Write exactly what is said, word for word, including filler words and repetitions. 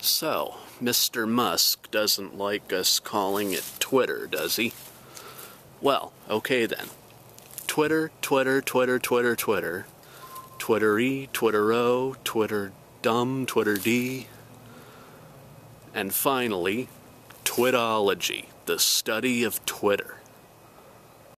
So, Mister Musk doesn't like us calling it Twitter, does he? Well, okay then. Twitter, Twitter, Twitter, Twitter, Twitter. Twittery, Twittero, Twitter dumb, Twitter D. And finally, Twitology, the study of Twitter.